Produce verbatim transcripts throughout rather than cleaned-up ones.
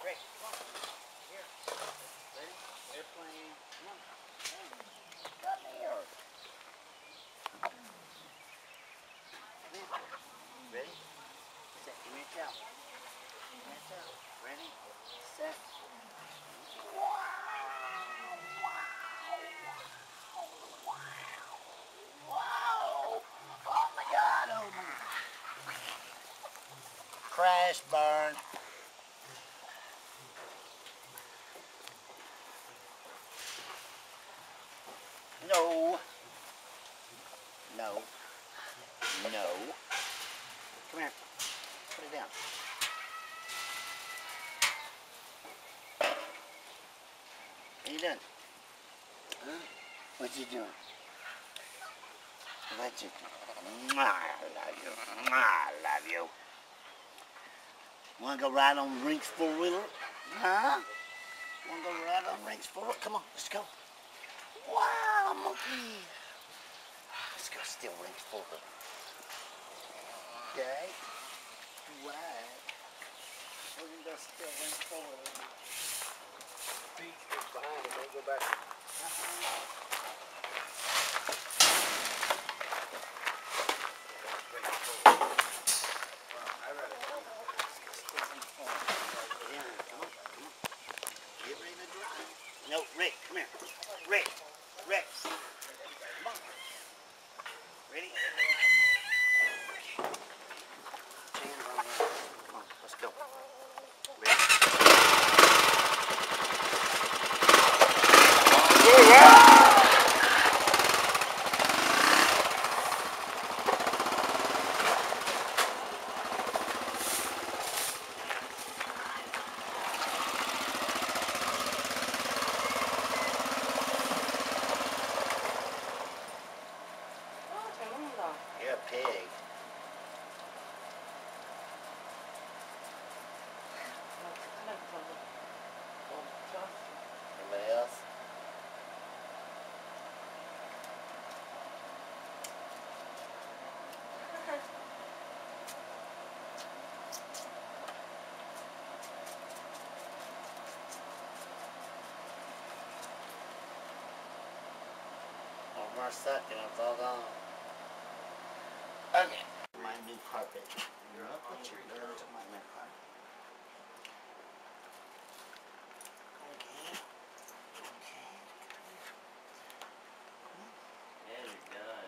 Rick, come on. Here. Ready? Airplane. Come on. Come here. Come here. Ready? Set. Give me a towel. Give me a towel. Ready? Set. Crash, burn. No. No. No. Come here. Put it down. What are you doing? Huh? What you doing? What you doing? I love you. I love you. Wanna go ride on Rink's four-wheeler? Huh? Wanna go ride on Rink's four-wheeler? Come on, let's go. Wow, monkey. Let's go steal Rink's four-wheeler. Okay? Right. We're gonna go steal Rink's four-wheeler. Feet is behind it, don't go back. Uh-huh. No, Rick, come here. Rick, Rick. Come on. Ready? Hands on there. Come on, let's go. Ready? You're a pig. Anybody else? One more second, it's all gone. Okay. My new carpet. You're up with your girls on my new carpet. Okay. Okay. Yeah, you're done.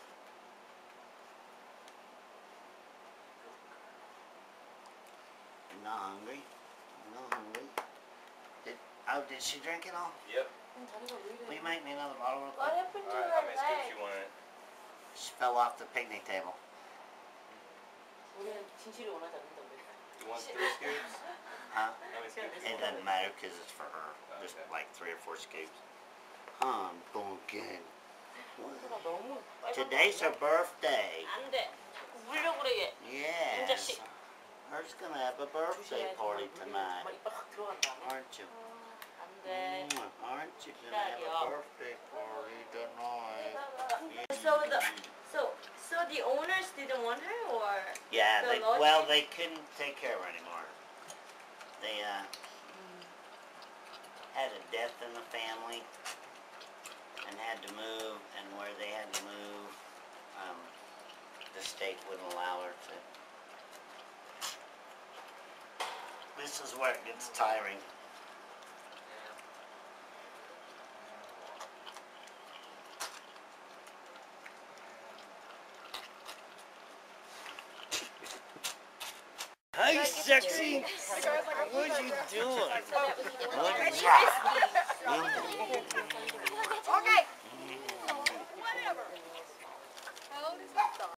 I'm not hungry. I'm not hungry. Did, oh, did she drink it all? Yep. Will you make me another bottle real What quick? happened to Alright, her how many scoops leg? you want? She fell off the picnic table. 우리는 진실을 원하지 않는다고. You want three scoops? Huh? How many scoops? It doesn't matter because it's for her. Just Okay. like three or four scoops. Huh, I'm going good. 그거가 너무 빨간 Today's 거 her birthday. 아니야? 안 돼. 울려고 그래. Yes. 자식. Her's gonna have a birthday 조심해. party 정말 tonight. 정말 이빨 확 들어간다. Aren't you? 안 돼. Mm, Aren't you gonna have a birthday party tonight? So the so so the owners didn't want her, or Yeah, the they, lodge- well, they couldn't take care of her anymore. They uh, had a death in the family and had to move, and where they had to move, um, the state wouldn't allow her to. This is where it gets tiring. Hey, sexy! What are you doing? What are you